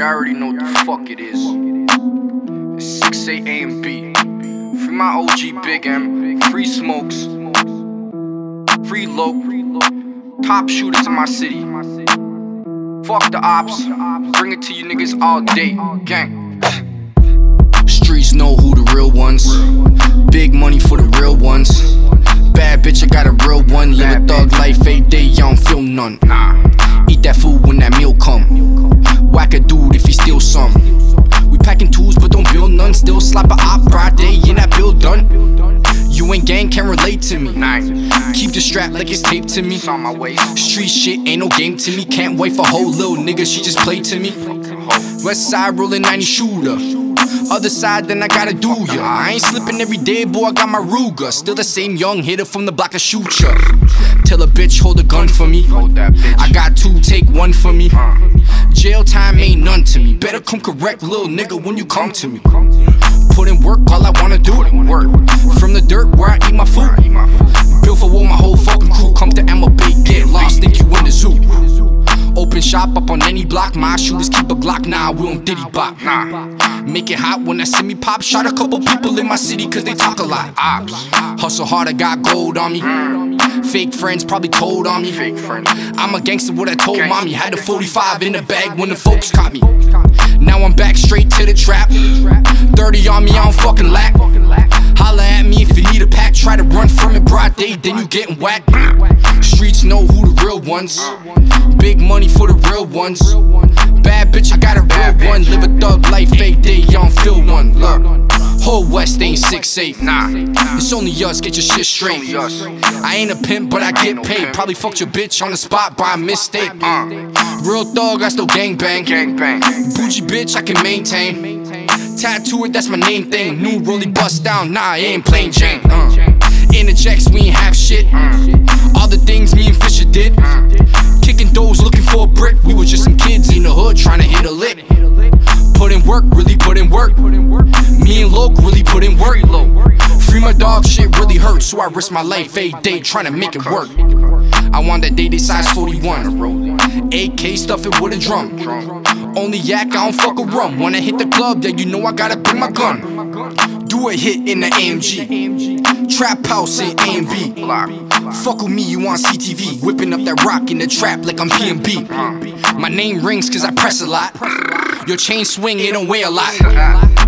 You already know what the fuck it is. It's 6 A.M. B. Free my OG Big M. Free Smokes. Free Loc. Top shooters in my city. Fuck the ops. Bring it to you niggas all day. Gang. Streets know who the real ones. Big money for the real ones. Bad bitch, I got a real one. Live a thug life, 8 day, I don't feel none. Eat that food when that meal come. Whack a dude if he steal some. We packing tools but don't build none. Still slap a op broad day, in that build done. You ain't gang, can't relate to me. Keep the strap like it's taped to me. Street shit ain't no game to me. Can't wait for whole little nigga, she just played to me. West side rollin' 90 shooter. Other side, then I gotta do ya. I ain't slipping every day, boy, I got my Ruger. Still the same young hitter from the block to shoot ya. Tell a bitch, hold a gun for me. I got two, take one for me. Jail time ain't none to me. Better come correct, little nigga, when you come to me. Put in work, all I wanna do. From the dirt where I eat my food. Built for war, my whole fucking crew. Come to Ammo Bay, get lost, think you in the zoo. Open shop up on any block. My shooters keep a Glock, nah, we don't diddy bop. Make it hot when I see me pop. Shot a couple people in my city cause they talk a lot. Hustle hard, I got gold on me. Fake friends probably told on me. I'm a gangster, what I told mommy. Had a 45 in the bag when the folks caught me. Now I'm back straight to the trap. 30 on me, I don't fucking lack. Holla at me if you need a pack. Try to run from it broad day, then you getting whacked. Streets know who the real ones. Big money for the real ones. Bad bitch, I got a real one. Live a thug life, 8 day, I don't feel one. Look, whole West ain't 6'8". It's only us, get your shit straight. I ain't a pimp, but I get paid. Probably fucked your bitch on the spot by mistake. Real thug, I still gangbang. Bougie bitch, I can maintain. Tattoo it, that's my name thing. New rollie bust down, nah, it ain't plain Jane. In the jacks, we ain't have shit. All the things me and Fisher did. Kicking doors, looking for a brick. We were just some kids in the hood trying to hit a lick. Put in work, really put in work. Me and Loc really put in work. Free my dog, shit really hurts, so I risk my life 8 day trying to make it work. I want that day size 41. AK stuff it with a drum. Only yak, I don't fuck with rum. When I hit the club, yeah, you know I gotta bring my gun. Do a hit in the AMG. Trap house in A&B. Fuck with me, you on CTV. Whipping up that rock in the trap like I'm PNB. My name rings cause I press a lot. Your chain swing, it don't weigh a lot.